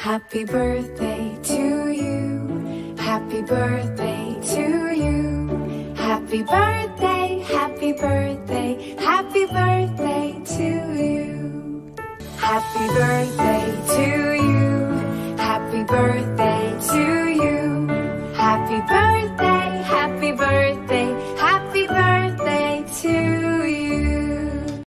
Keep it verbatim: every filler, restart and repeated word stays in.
Happy birthday to you. Happy birthday to you. Happy birthday, happy birthday, happy birthday to you. Happy birthday to you. Happy birthday to you. Happy birthday, happy birthday.